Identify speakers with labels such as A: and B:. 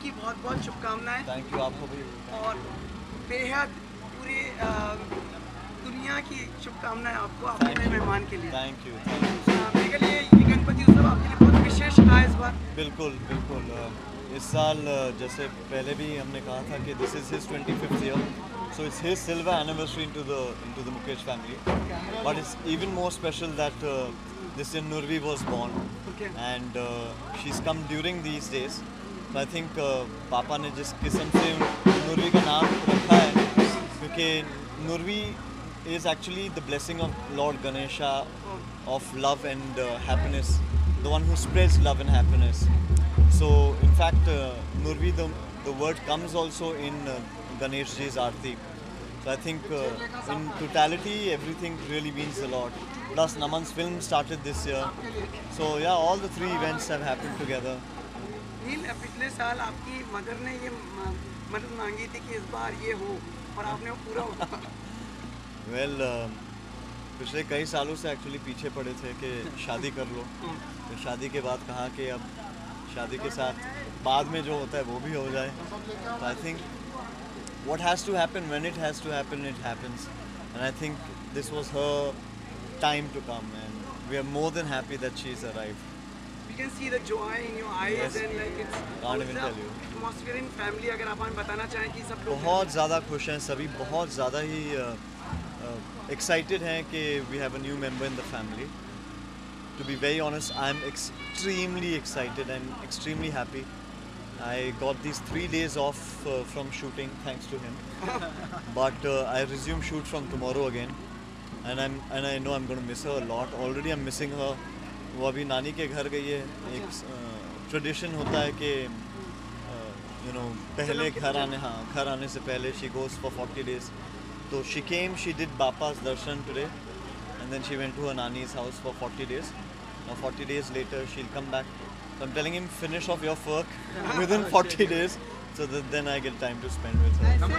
A: की बहुत शुभकामनाएं।
B: थैंक यू, आपको भी।
A: और बेहद पूरी दुनिया की शुभकामनाएं आपको, आपके नए मेहमान के लिए।
B: Thank you.
A: मेरे के लिए ये गणपति उत्सव आपके लिए बहुत विशेष रहा है इस बार।
B: बिल्कुल। इस साल जैसे पहले भी हमने कहा था कि this is his 25th year, so it's his silver anniversary into the Mukesh family. But it's even more special that this year Nurvi was born, and she's come during these days. So I think पापा ने जिस किस्म से Nurvi का नाम रखा है, क्योंकि Nurvi is actually the blessing of Lord Ganesha, of love and happiness, the one who spreads love and happiness. So in fact Nurvi, the word comes also in Ganesh ji's Aarti. So I think in totality everything really means a lot. Plus Naman's film started this year. So yeah, all the three events have happened together.
A: नील, पिछले साल आपकी mother ने ये मदद मांगी थी कि इस बार ये हो, और आपने वो पूरा हुआ।
B: Well, पिछले कई सालों से एक्चुअली पीछे पड़े थे कि शादी कर लो। तो शादी के बाद कहा कि अब शादी के साथ बाद में जो होता है वो भी हो जाए। तो I think what has to happen, when it has to happen, it happens. And I think this was her time to come, and we are more than happy that she's arrived.
A: We can see the joy in your eyes,
B: Yes.
A: and like it's
B: Can't even tell you.
A: atmosphere in family. अगर आप हमें बताना चाहें कि सब लोग
B: बहुत ज़्यादा खुश हैं सभी, बहुत ज़्यादा ही excited हैं कि we have a new member in the family. To be very honest, I'm extremely excited and extremely happy. I got these 3 days off from shooting thanks to him. But I resume shoot from tomorrow again, and I know I'm going to miss her a lot. Already I'm missing her. वो अभी नानी के घर गई है। एक tradition होता है कि पहले घर आने से पहले she goes for 40 days. So she came, she did Bapa's darshan today, and then she went to her nani's house for 40 days. Now 40 days later she'll come back. So I'm telling him, finish off your work within 40 days, so that then I get time to spend with her.